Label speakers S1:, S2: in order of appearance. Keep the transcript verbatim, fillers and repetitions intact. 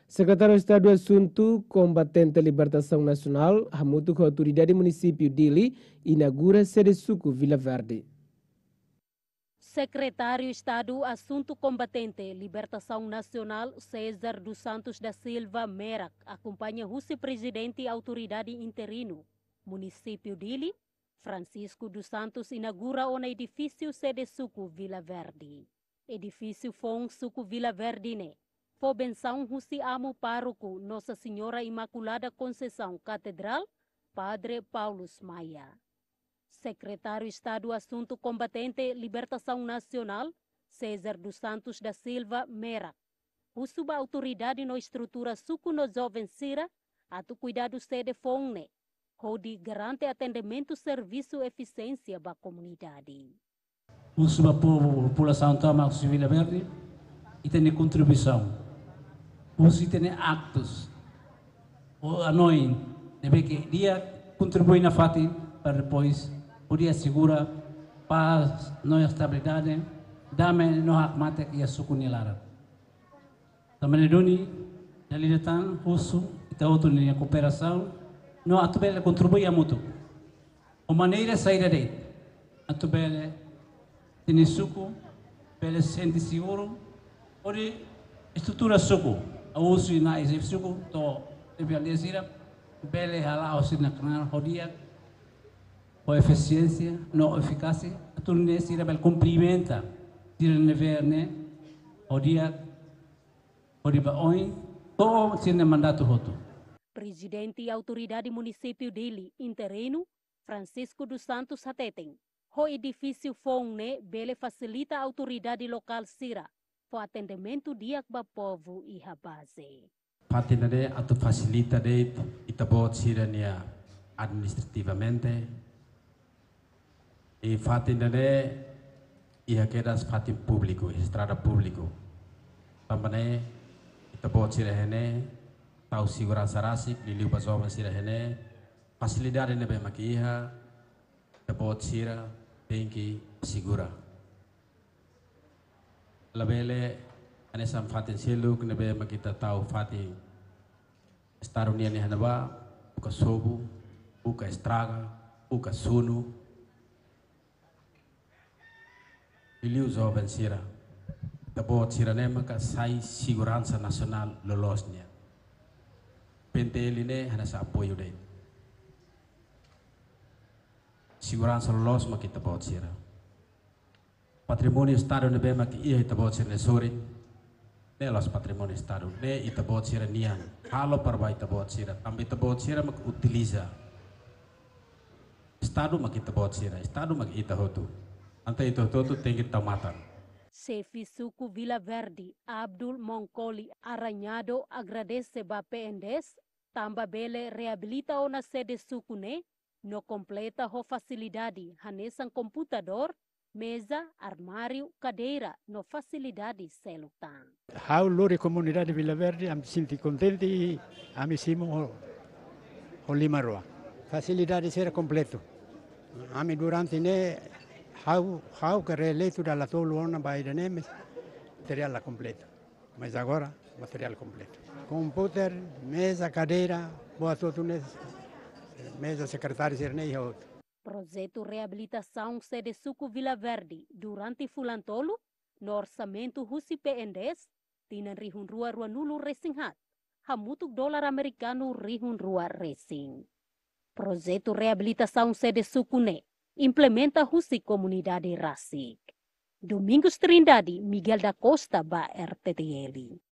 S1: Secretário de Estado do Assunto Combatente Libertação Nacional, Hamutu, com a autoridade do município Dili, inaugura sede suco Vila Verde.
S2: Secretário de Estado Assunto Combatente Libertação Nacional, César dos Santos da Silva Merak, acompanha o vice-presidente e autoridade interino, município Dili, Francisco dos Santos, inaugura o edifício sede suco Vila Verde. Edifício Fong Suco Vila Verde, né? Foi benção Husi Amo Pároco Nossa Senhora Imaculada Conceição Catedral, Padre Paulo Maia. Secretário de Estado Assunto Combatente Libertação Nacional, César dos Santos da Silva Merak. O suba autoridade na estrutura suco no jovem Sira, a tu cuidado sede Fongne, onde garante atendimento serviço eficiência para a comunidade.
S3: O suba população toma o Vila Verde e tem contribuição. Os tem actos. O anoin deve que dia contribui na fati para depois poder assegurar paz, não estabilidade, dame no hakmate que a sukunilara. Também doni dalil datang husu kita outro linha cooperação no atubele contribui a muito. O maneira saída dele atubele tem suco pele sente seguro ori estrutura suco a uso na exif suco to evialisira bele hala osina kana hodia o eficiência não eficácia a turne sira bel cumprimenta dir neverne hodia hodiba oi to sine mandato hoto.
S2: Presidente e autoridade município dele interino Francisco dos Santos Hateteng. O edifício Fongne bele facilita a autoridade local Sira para atendimento dia para povo e a base.
S4: Patinade atau facilita de itabot sirania administrativamente e fatinade ia quedas fatin público, estrada público. Também itabot sirahene tau segurança rasik liliu bazoma sirahene facilidade nebe makiha itabot sira penki segura. Labele anesam fatin seluk nebe makita tahu fatin starunia ni hanaba buka sobu buka estraga buka sunu iliu jovem sira tabot sira ne maka sai segurança nasional lolosnya penteline hanasa apoio de segurança lolos makita tabot sira patrimônio estado nebe maki ia tabot sira sore ne los patrimônio estado ne itabot sira nian halo parba itabot sira tambi tabot sira mak utiliza estado mak itabot sira estado mak itahotu ante itahotu tengi tamatan.
S2: Chefe Suco Vila Verde Abdul Moncoli Arranhado agradece ba P N D E S tamba bele reabilita o na sede suco ne no completa ho facilidade hanesan computador mesa, armário, cadeira, no facilidade celular.
S5: How lori comunidade Vila Verde am sinti contente e amissimo o, o lima roa. Facilidade será completo. Ami durante ne how how que reeleito dalla toluona by ne material completo. Mas agora material completo. Computer, mesa, cadeira, boa tudo mesa secretário sernei outro.
S2: Projeto Reabilitação Sede Suco Vila Verde durante Fulantolo, no orçamento Rusi P N D E S, tinan rihun rua rua nulu racing hat, hamutuk dolar americano rihun rua racing. Projeto Reabilitação Sede Suco ne, implementa Rusi Comunidade Rasik. Domingos Trindade, Miguel da Costa, ba R T T L.